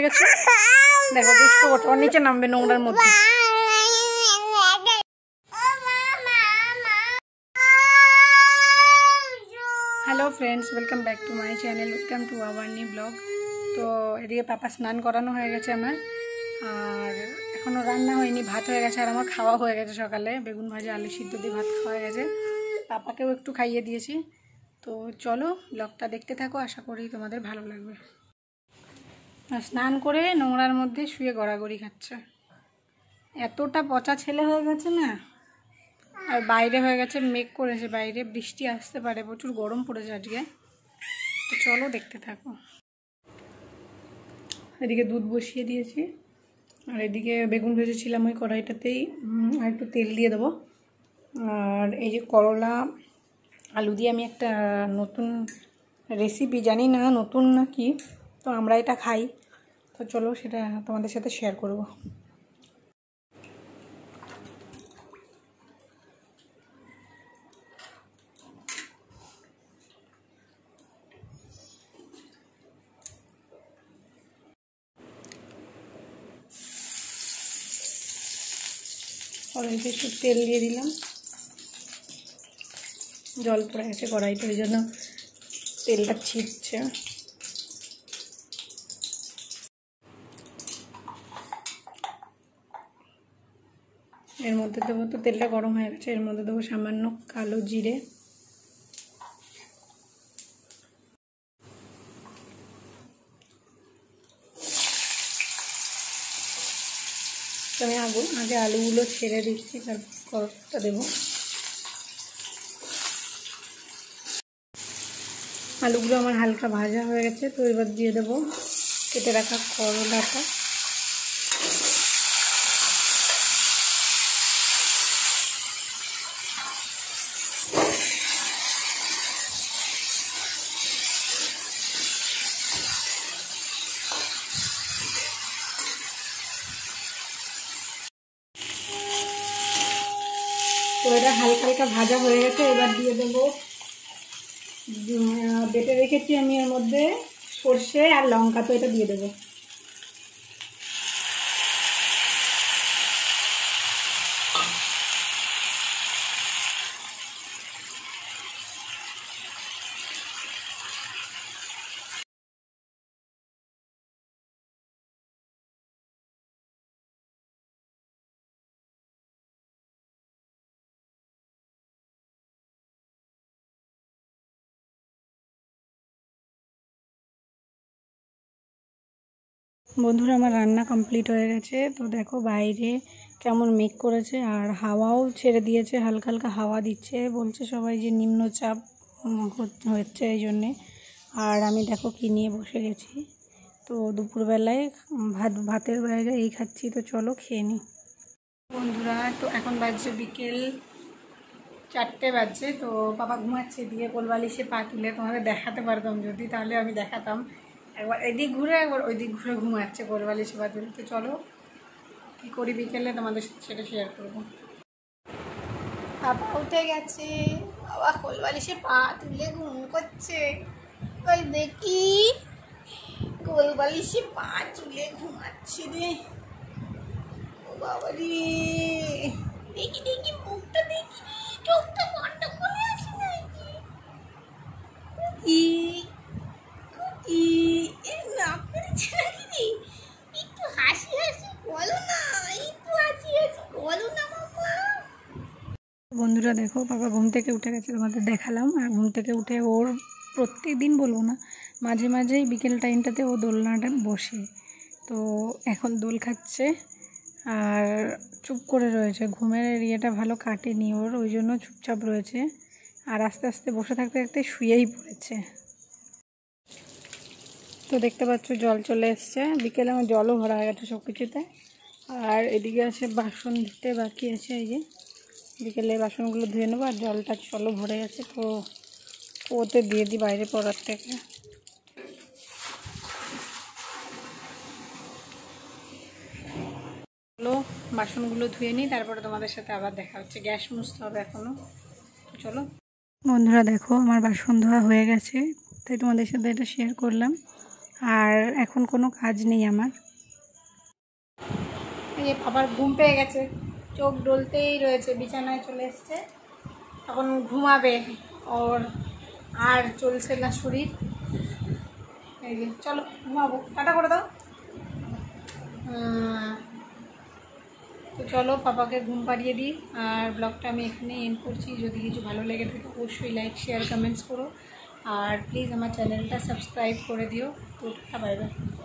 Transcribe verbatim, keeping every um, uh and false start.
গেছে, দেখো দুষ্টু করছে, ওর নিচে নামবে নোংরার মধ্যে। Hello friends, welcome back to my channel, welcome to our new blog. তো এদিকে পাপা স্নান করানো হয়ে গেছে আমার, আর এখনও রান্না হয়নি, ভাত হয়ে গেছে, আর আমার খাওয়া হয়ে গেছে। সকালে বেগুন ভাজা আলু সিদ্ধ দিয়ে ভাত খাওয়া হয়ে গেছে, পাপাকেও একটু খাইয়ে দিয়েছি। তো চলো ব্লগটা দেখতে থাকো, আশা করি তোমাদের ভালো লাগবে। স্নান করে নোংরার মধ্যে শুয়ে গড়াগড়ি খাচ্ছে, এতটা পচা ছেলে হয়ে গেছে না। আর বাইরে হয়ে গেছে, মেঘ করেছে, বাইরে বৃষ্টি আসতে পারে, প্রচুর গরম পড়েছে আজকে। তো চলো দেখতে থাকো। এদিকে দুধ বসিয়ে দিয়েছি, আর এদিকে বেগুন ভেজেছিলাম ওই কড়াইটাতেই, আর একটু তেল দিয়ে দেবো। আর এই যে করলা আলু দিয়ে আমি একটা নতুন রেসিপি, জানি না নতুন না কি, তো আমরা এটা খাই, তো চলো সেটা তোমাদের সাথে শেয়ার করব। কড়াইতে একটু তেল দিয়ে দিলাম, জল পড়ে গেছে কড়াইতে, ওই জন্য তেলটা ছিটছে। এর মধ্যে দেবো, তো তেলটা গরম হয়ে গেছে, এর মধ্যে দেবো সামান্য কালো জিরে, আমি আগুন আগে আলুগুলো ছেড়ে দিচ্ছি, তারপরটা দেবো। আলুগুলো আমার হালকা ভাজা হয়ে গেছে, তো এবার দিয়ে দেবো কেটে রাখা করলাটা। তো এটা হালকা হালকা ভাজা হয়ে গেছে, এবার দিয়ে দেবো বেটে রেখেছি আমি এর মধ্যে সর্ষে আর লঙ্কা, তো এটা দিয়ে দেবো। বন্ধুরা, আমার রান্না কমপ্লিট হয়ে গেছে। তো দেখো বাইরে কেমন মেঘ করেছে, আর হাওয়াও ছেড়ে দিয়েছে, হালকা হালকা হাওয়া দিচ্ছে, বলছে সবাই যে নিম্নচাপ হচ্ছে এই জন্যে। আর আমি দেখো কি নিয়ে বসে গেছি, তো দুপুরবেলায় ভাত ভাতের বাইরে এই খাচ্ছি। তো চলো খেয়ে নিই বন্ধুরা। তো এখন বাজছে বিকেল চারটে বাজছে, তো বাবা ঘুমাচ্ছে, দিয়ে কোলবালিশে পা তুলে তোমাদের দেখাতে পারতাম যদি, তাহলে আমি দেখাতাম। একবার এদিক ঘুরে একবার ওই দিক ঘুরে ঘুমাচ্ছে কোলবালিশে পা তুলে। তো চলো কী করি বিকেলে তোমাদের সাথে সেটা শেয়ার করবো। বাবা উঠে গেছে, বাবা কোলবালিশে পা তুলে ঘুম করছে, ওই দেখি কোলবালিশে পা তুলে ঘুমাচ্ছে রে। ও বাবা রে, দেখি দেখি মুখটা দেখি রে, চোখটা বন্ধ করে আসে নাকি। কুকি কুকি এর নাক করেছে নাকি রে, একটু হাসি হাসি বলো না, একটু হাসি হাসি বলো না মামা। বন্ধুরা দেখো, বাবা ঘুম থেকে উঠে গেছে, তোমাদের দেখালাম। আর ঘুম থেকে উঠে ওর প্রত্যেক দিন বলবো না, মাঝে মাঝেই বিকেল টাইমটাতে ও দোলনাটা বসে, তো এখন দোল খাচ্ছে আর চুপ করে রয়েছে, ঘুমের ইয়েটা ভালো কাটেনি ওর, ওই জন্য চুপচাপ রয়েছে। আর আস্তে আস্তে বসে থাকতে থাকতে শুয়েই পড়েছে। তো দেখতে পাচ্ছ জল চলে এসছে, বিকেলে আমার জলও ভরা হয়ে গেছে সব কিছুতে। আর এদিকে আছে বাসন ধুতে বাকি আছে, এই যে বিকেলে বাসনগুলো ধুয়ে নেবো। আর জলটা চলো ভরে গেছে, তো ওতে দিয়ে দিই বাইরে পড়ার থেকে। চলো বাসনগুলো ধুয়ে নিই, তারপরে তোমাদের সাথে আবার দেখা হচ্ছে। গ্যাস মুছতে হবে এখনও, চলো। বন্ধুরা দেখো, আমার বাসন ধোয়া হয়ে গেছে, তাই তোমাদের সাথে এটা শেয়ার করলাম। আর এখন কোনো কাজ নেই আমার। এই যে বাবার ঘুম পেয়ে গেছে, চোখ ডলতেই রয়েছে, বিছানায় চলে এসছে, এখন ঘুমাবে। ওর আর চলছে না শরীর। এই যে চলো ঘুমাবো, টাটা করে দাও। তো চলো পাপাকে ঘুম পাড়িয়ে দিই, আর ব্লগটা আমি এখানে এন্ড করছি। যদি কিছু ভালো লেগে থাকে অবশ্যই লাইক শেয়ার কমেন্টস করো, আর প্লিজ আমার চ্যানেলটা সাবস্ক্রাইব করে দিও। তো বাই বাই।